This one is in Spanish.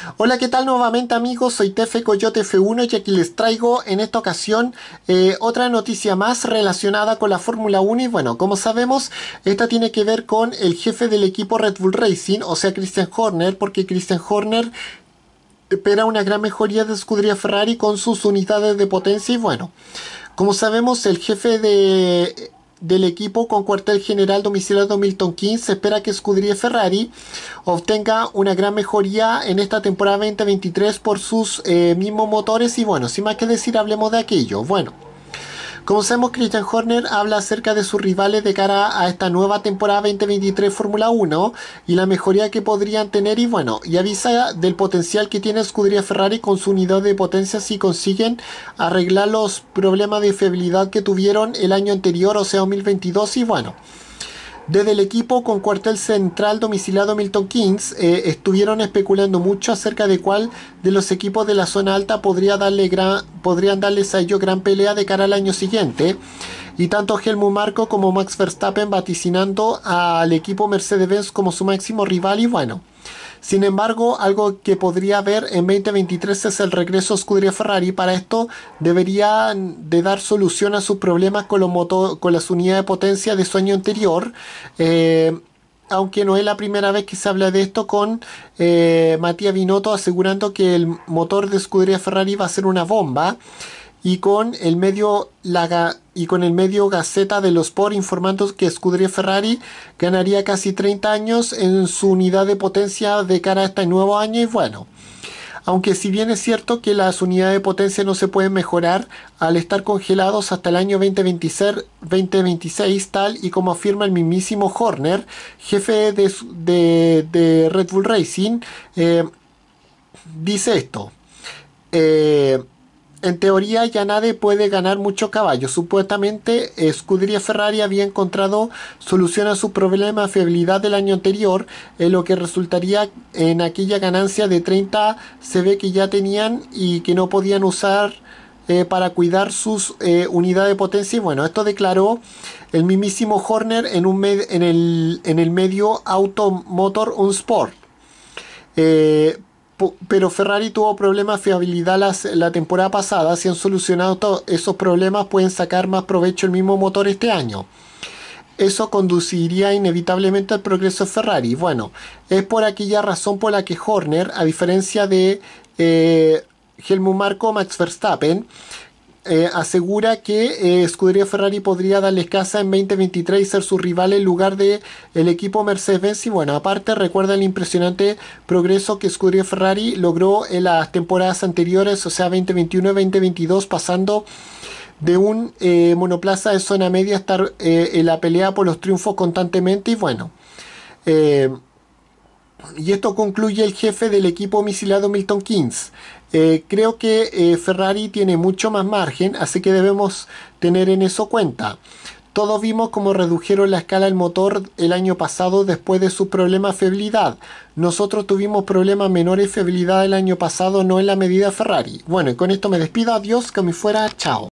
Hola, ¿qué tal nuevamente amigos? Soy Tefe Coyote F1 y aquí les traigo en esta ocasión otra noticia más relacionada con la Fórmula 1 y bueno, como sabemos, esta tiene que ver con el jefe del equipo Red Bull Racing, o sea Christian Horner, porque Christian Horner espera una gran mejoría de escudería Ferrari con sus unidades de potencia y bueno, como sabemos, el jefe del equipo con cuartel general domiciliado Milton Keynes espera que Scuderia Ferrari obtenga una gran mejoría en esta temporada 2023 por sus mismos motores y bueno, sin más que decir, hablemos de aquello. Bueno, como sabemos, Christian Horner habla acerca de sus rivales de cara a esta nueva temporada 2023 Fórmula 1 y la mejoría que podrían tener y bueno, y avisa del potencial que tiene Scuderia Ferrari con su unidad de potencia si consiguen arreglar los problemas de fiabilidad que tuvieron el año anterior, o sea 2022 y bueno. Desde el equipo con cuartel central domiciliado Milton Keynes estuvieron especulando mucho acerca de cuál de los equipos de la zona alta podrían darles a ellos gran pelea de cara al año siguiente. Y tanto Helmut Marko como Max Verstappen vaticinando al equipo Mercedes-Benz como su máximo rival y bueno. Sin embargo, algo que podría haber en 2023 es el regreso a Scuderia Ferrari. Para esto deberían de dar solución a sus problemas con las unidades de potencia de su año anterior. Aunque no es la primera vez que se habla de esto con Matías Binotto asegurando que el motor de Scuderia Ferrari va a ser una bomba y con el medio Gaceta dello Sport informando que Scuderia Ferrari ganaría casi 30 años en su unidad de potencia de cara a este nuevo año y bueno, aunque si bien es cierto que las unidades de potencia no se pueden mejorar al estar congelados hasta el año 2026 tal y como afirma el mismísimo Horner, jefe de Red Bull Racing, dice esto. En teoría ya nadie puede ganar muchos caballos. Supuestamente Scuderia Ferrari había encontrado solución a su problema de fiabilidad del año anterior, en lo que resultaría en aquella ganancia de 30 se ve que ya tenían y que no podían usar para cuidar sus unidades de potencia. Y bueno, esto declaró el mismísimo Horner en el medio Automotor Un Sport. Pero Ferrari tuvo problemas de fiabilidad la temporada pasada. Si han solucionado esos problemas, pueden sacar más provecho el mismo motor este año. Eso conduciría inevitablemente al progreso de Ferrari. Bueno, es por aquella razón por la que Horner, a diferencia de Helmut Marko, Max Verstappen, asegura que Scuderia Ferrari podría darles casa en 2023 y ser su rival en lugar de el equipo Mercedes-Benz. Y bueno, aparte recuerda el impresionante progreso que Scuderia Ferrari logró en las temporadas anteriores, o sea 2021 y 2022, pasando de un monoplaza de zona media a estar en la pelea por los triunfos constantemente. Y bueno, y esto concluye el jefe del equipo misilado Milton Keynes. Creo que Ferrari tiene mucho más margen, así que debemos tener en eso cuenta. Todos vimos cómo redujeron la escala del motor el año pasado después de su problema de fiabilidad. Nosotros tuvimos problemas menores de fiabilidad el año pasado, no en la medida Ferrari. Bueno, y con esto me despido. Adiós, que me fuera. Chao.